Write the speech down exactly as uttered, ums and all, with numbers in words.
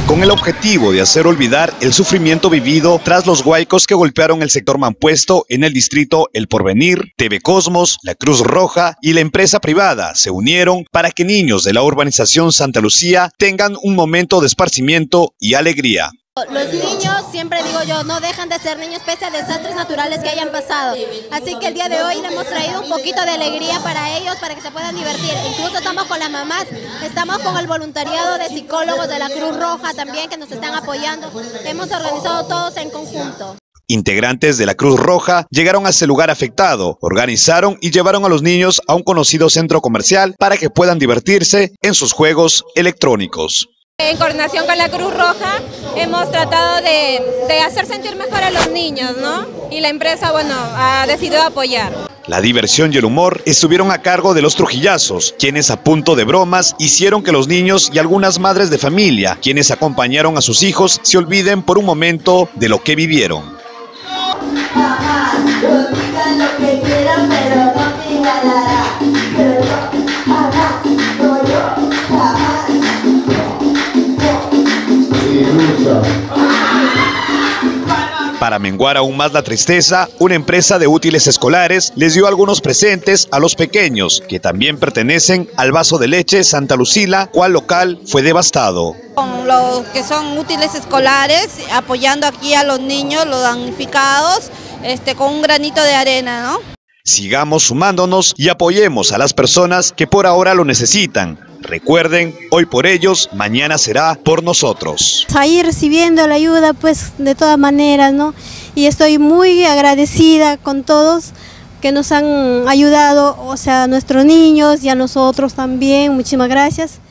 con el objetivo de hacer olvidar el sufrimiento vivido tras los huaicos que golpearon el sector Mampuesto en el distrito El Porvenir. T V Cosmos, la Cruz Roja y la empresa privada se unieron para que niños de la urbanización Santa Lucía tengan un momento de esparcimiento y alegría. Los niños, siempre digo yo, no dejan de ser niños pese a desastres naturales que hayan pasado. Así que el día de hoy le hemos traído un poquito de alegría para ellos, para que se puedan divertir. Incluso estamos con las mamás, estamos con el voluntariado de psicólogos de la Cruz Roja también que nos están apoyando. Hemos organizado todos en conjunto. Integrantes de la Cruz Roja llegaron a ese lugar afectado, organizaron y llevaron a los niños a un conocido centro comercial para que puedan divertirse en sus juegos electrónicos. En coordinación con la Cruz Roja hemos tratado de, de hacer sentir mejor a los niños, ¿no? Y la empresa, bueno, ha decidido apoyar. La diversión y el humor estuvieron a cargo de los trujillazos, quienes a punto de bromas hicieron que los niños y algunas madres de familia, quienes acompañaron a sus hijos, se olviden por un momento de lo que vivieron. Para menguar aún más la tristeza, una empresa de útiles escolares les dio algunos presentes a los pequeños, que también pertenecen al Vaso de Leche Santa Lucila, cual local fue devastado. Con los que son útiles escolares, apoyando aquí a los niños, los damnificados, este, con un granito de arena, ¿no? Sigamos sumándonos y apoyemos a las personas que por ahora lo necesitan. Recuerden, hoy por ellos, mañana será por nosotros. Ahí recibiendo la ayuda, pues, de todas maneras, ¿no? Y estoy muy agradecida con todos que nos han ayudado, o sea, a nuestros niños y a nosotros también. Muchísimas gracias.